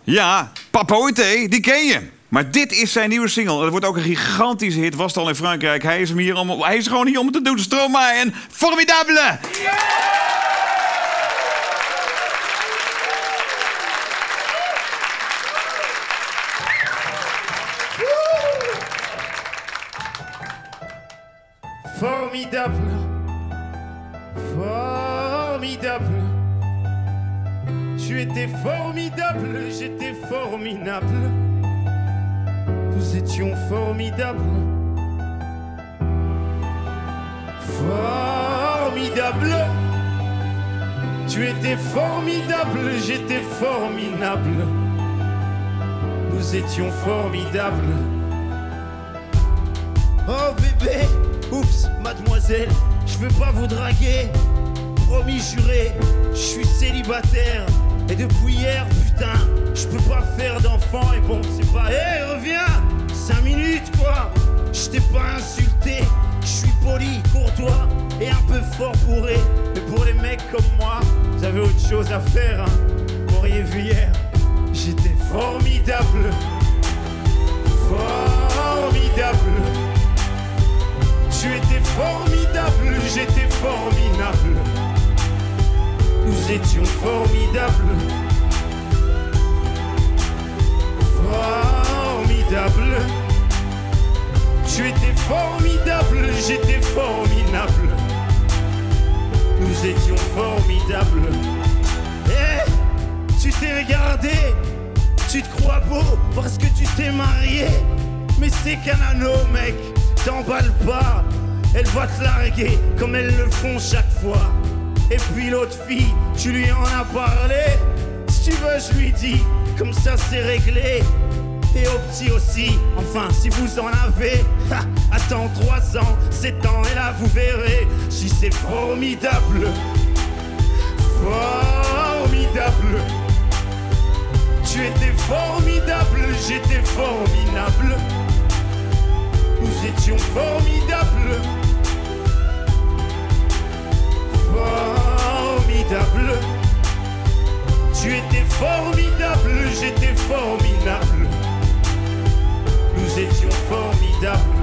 Ja, Papa Oité, die ken je. Maar dit is zijn nieuwe single. Het wordt ook een gigantische hit. Was het al in Frankrijk. Hij is gewoon hier om het te doen. Stromae en Formidable. Formidable, formidable. Tu étais formidable, j'étais formidable. Nous étions formidables. Formidable. Tu étais formidable, j'étais formidable. Nous étions formidables. Oh bébé, oups, mademoiselle, je veux pas vous draguer. Promis juré, je suis célibataire. Et depuis hier, putain, je peux pas faire d'enfant. Et bon, c'est pas, hé, reviens, 5 minutes quoi. Je t'ai pas insulté, je suis poli, courtois et un peu fort bourré. Mais pour les mecs comme moi, vous avez autre chose à faire, hein. Vous m'auriez vu hier, j'étais formidable. Formidable. Tu étais formidable, j'étais formidable. Nous étions formidables. Formidable. Tu étais formidable, j'étais formidable. Nous étions formidables. Eh, tu t'es regardé, tu te crois beau parce que tu t'es marié. Mais c'est qu'un anneau, mec, t'emballe pas. Elle va te larguer comme elles le font chaque fois. Et puis l'autre fille, tu lui en as parlé. Si tu veux, je lui dis, comme ça c'est réglé. Et au petit aussi, enfin si vous en avez. Attends 3 ans, 7 ans, et là vous verrez si c'est formidable. Formidable. Tu étais formidable, j'étais formidable. Nous étions formidables. Formidable. Tu étais formidable, j'étais formidable. Nous étions formidables.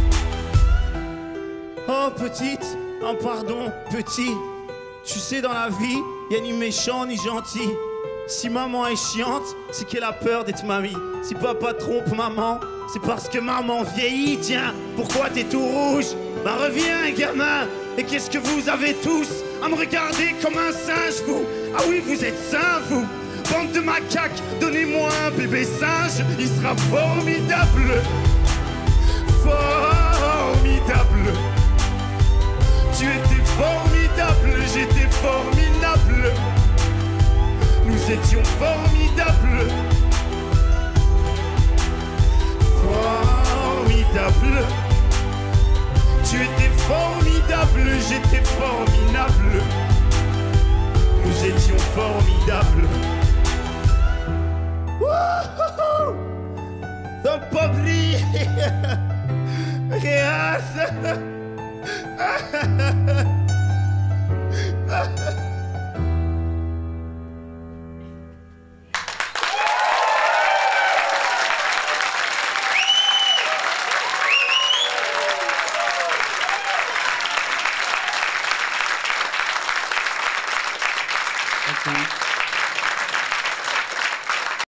Oh petite, oh pardon, petit. Tu sais dans la vie, y'a ni méchant ni gentil. Si maman est chiante, c'est qu'elle a peur d'être mamie. Si papa trompe maman, c'est parce que maman vieillit. Tiens, pourquoi t'es tout rouge? Bah reviens gamin. Et qu'est-ce que vous avez tous à me regarder comme un singe, vous? Ah oui, vous êtes sains, vous. Bande de macaques, donnez-moi un bébé singe, il sera formidable. Formidable. Tu étais formidable, j'étais formidable. Nous étions formidables. Formidable. Tu étais formidable, j'étais formidable. Nous étions formidables.